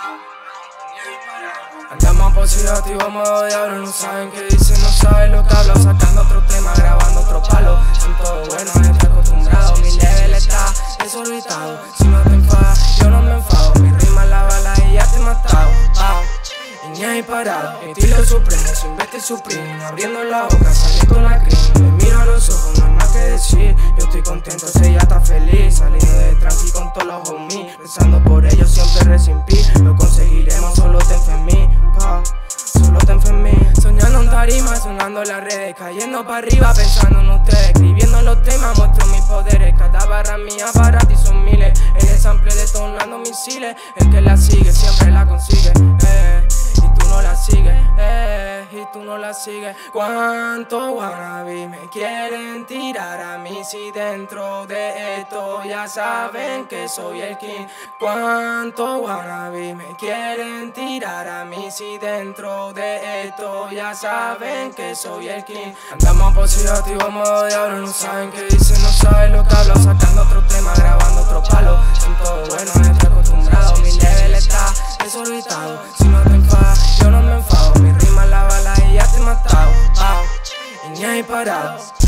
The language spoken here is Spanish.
Andamos positivo, modo diablo, no saben qué dicen, no saben lo que hablo. Sacando otro tema, grabando otro palo. Son todos buenos, estoy acostumbrado. Mi level está desorbitado. Si no te enfadas, yo no me enfado. Mi rima la bala y ya te he matado. Y ni ahí parado, estilo supremo, sin vestir supreme. Abriendo la boca, saliendo la crin. Me miro a los ojos, no hay más que decir. Yo estoy contento, si ella está feliz. Saliendo de tranqui con todos los homies. Rezando por ellos, siempre recimpi. Lo conseguiremos, solo ten fe en mí, solo ten fe en mí. Soñando en tarima, sonando las redes. Cayendo para arriba, pensando en ustedes. Escribiendo los temas, muestro mis poderes. Cada barra mía para ti son miles. En el sample detonando misiles. El que la sigue, siempre la consigue, y tú no la sigues, y tú no la sigues. ¿Cuántos wannabe me quieren tirar a mí? Si dentro de esto ya saben que soy el king. ¿Cuántos wannabe me quieren tirar a mí? Si dentro de esto ya saben que soy el king. Andamos positivo, modo diablo, no saben qué dicen, no saben lo que hablo. Sacando otro tema, grabando otro palo. Son todos buenos, estoy acostumbrado. Mi level está desorbitado. Si no te enfadas, yo no me enfado. Mi rima la bala y ya te he matado. Y ni ahí parado.